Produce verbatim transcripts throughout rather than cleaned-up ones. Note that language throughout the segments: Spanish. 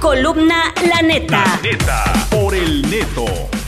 Columna La Neta. La Neta por el Neto.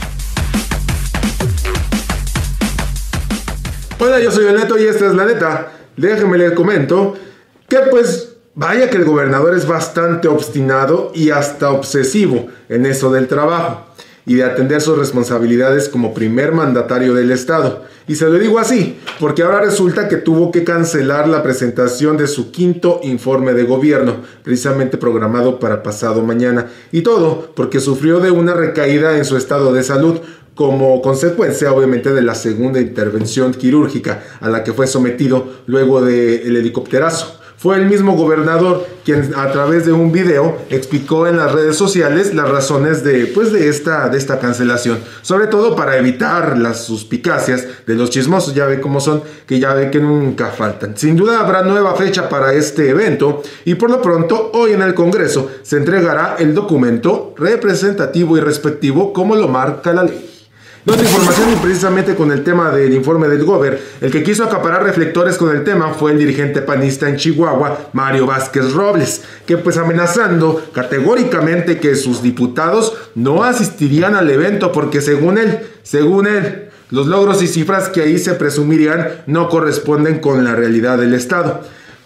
Hola, yo soy el Neto y esta es La Neta. Déjenme les comento que pues vaya que el gobernador es bastante obstinado y hasta obsesivo en eso del trabajo y de atender sus responsabilidades como primer mandatario del estado. Y se lo digo así, porque ahora resulta que tuvo que cancelar la presentación de su quinto informe de gobierno, precisamente programado para pasado mañana. Y todo porque sufrió de una recaída en su estado de salud, como consecuencia obviamente de la segunda intervención quirúrgica a la que fue sometido luego del helicópterazo. Fue el mismo gobernador quien a través de un video explicó en las redes sociales las razones de, pues, de, esta, de esta cancelación. Sobre todo para evitar las suspicacias de los chismosos, ya ve cómo son, que ya ve que nunca faltan. Sin duda habrá nueva fecha para este evento y por lo pronto hoy en el Congreso se entregará el documento representativo y respectivo como lo marca la ley. Otra información y precisamente con el tema del informe del Gober, el que quiso acaparar reflectores con el tema fue el dirigente panista en Chihuahua, Mario Vázquez Robles, que pues amenazando categóricamente que sus diputados no asistirían al evento porque según él, según él, los logros y cifras que ahí se presumirían no corresponden con la realidad del Estado.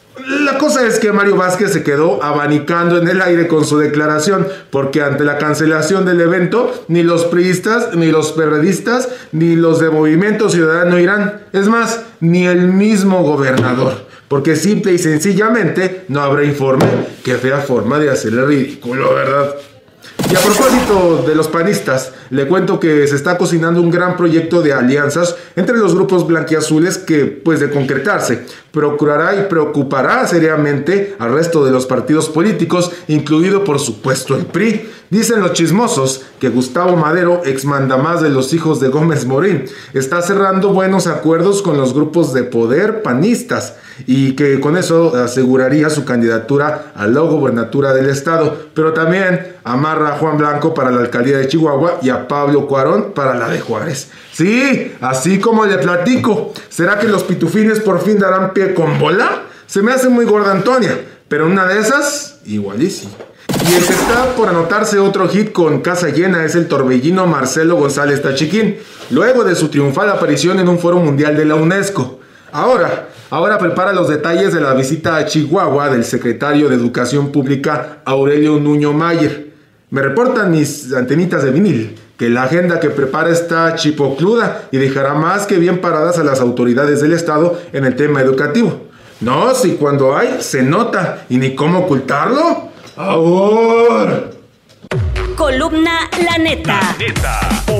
La cosa es que Mario Vázquez se quedó abanicando en el aire con su declaración, porque ante la cancelación del evento, ni los priistas, ni los perredistas, ni los de Movimiento Ciudadano irán. Es más, ni el mismo gobernador, porque simple y sencillamente no habrá informe. Qué fea forma de hacer el ridículo, ¿verdad? Y a propósito de los panistas, le cuento que se está cocinando un gran proyecto de alianzas entre los grupos blanquiazules que, pues de concretarse, procurará y preocupará seriamente al resto de los partidos políticos, incluido por supuesto el P R I. Dicen los chismosos que Gustavo Madero, ex mandamás de los hijos de Gómez Morín, está cerrando buenos acuerdos con los grupos de poder panistas y que con eso aseguraría su candidatura a la gobernatura del estado, pero también amarra a Juan Blanco para la alcaldía de Chihuahua y a Pablo Cuarón para la de Juárez. Sí, así como le platico. ¿Será que los pitufines por fin darán pie con bola? Se me hace muy gorda Antonia, pero una de esas, igual y sí. Y el que está por anotarse otro hit con casa llena es el torbellino Marcelo González Tachiquín, luego de su triunfal aparición en un foro mundial de la UNESCO. Ahora, ahora prepara los detalles de la visita a Chihuahua del secretario de Educación Pública Aurelio Nuño Mayer. Me reportan mis antenitas de vinil que la agenda que prepara está chipocluda y dejará más que bien paradas a las autoridades del estado en el tema educativo. No, si cuando hay, se nota, y ni cómo ocultarlo. ¡Ahora! Columna La Neta. La Neta.